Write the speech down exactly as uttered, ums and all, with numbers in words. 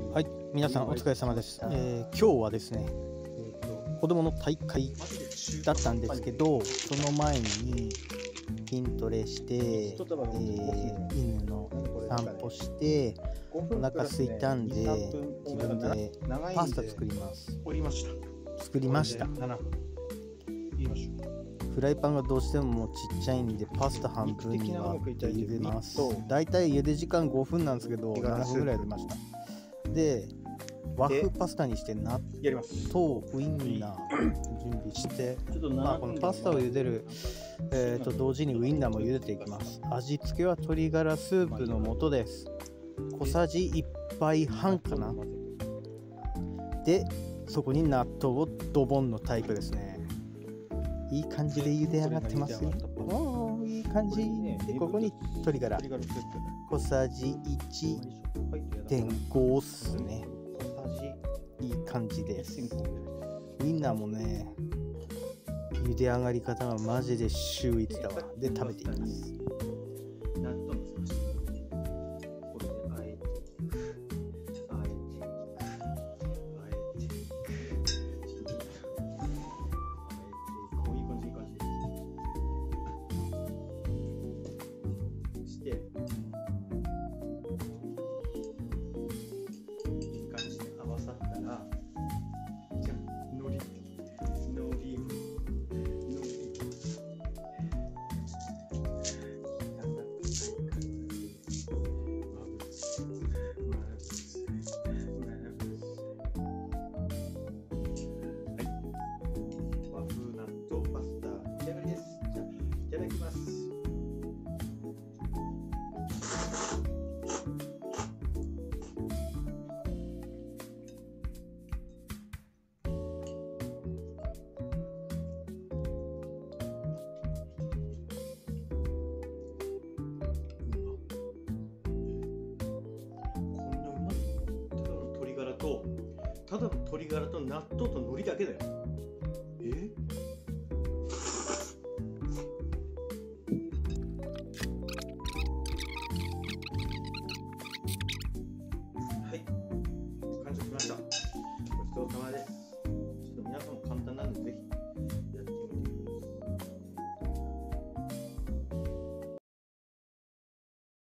はい、皆さんお疲れ様です。えー今日はですね、えーと子供の大会だったんですけど、その前に筋トレして、えー犬の散歩して、お腹空いたんで、自分でパスタ作ります。 おりました。 作りました。 ななふん。言いましょう。 フライパンがどうしてももうちっちゃいんで、パスタ半分に割って茹でます。だいたい茹で時間ごふんなんですけど、ななふんぐらい茹でました。で、和風パスタにして納やります。 豆、ウインナー準備して、まあ、このパスタを茹でる、えー、と同時にウインナーも茹でていきます。味付けは鶏ガラスープの素です。小さじいっぱいはんかな。で、そこに納豆をドボンのタイプですね。いい感じで茹で上がってますよ。おー、いい感じ。で、ここに鶏ガラ小さじいってんごっすね。いい感じです。ウインナーもね、茹で上がり方がマジで秀逸だわ。で、食べていきます。 ただの鶏ガラと納豆と海苔だけだよ。